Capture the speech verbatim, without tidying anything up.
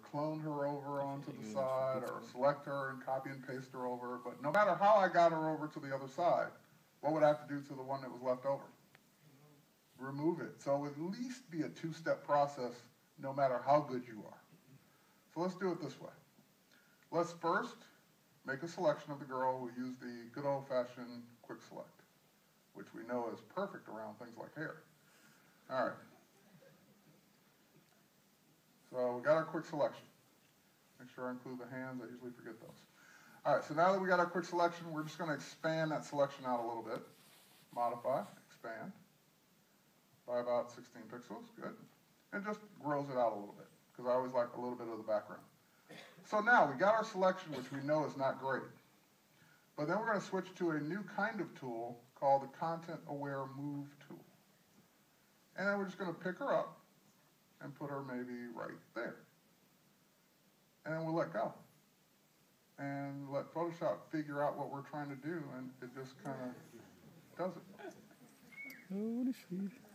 clone her over onto the side or select her and copy and paste her over. But no matter how I got her over to the other side, what would I have to do to the one that was left over? Remove it. So at least be a two-step process no matter how good you are. So let's do it this way. Let's first make a selection of the girl. We'll use the good old-fashioned quick select, which we know is perfect around things like hair. All right. So we got our quick selection. Make sure I include the hands. I usually forget those. All right, so now that we got our quick selection, we're just going to expand that selection out a little bit. Modify, expand by about sixteen pixels. Good. And just grows it out a little bit, because I always like a little bit of the background. So now we got our selection, which we know is not great. But then we're going to switch to a new kind of tool called the Content Aware Move tool. And then we're just going to pick her up and put her maybe right there. And then we'll let go. And let Photoshop figure out what we're trying to do, and it just kind of does it. Oh, what is she?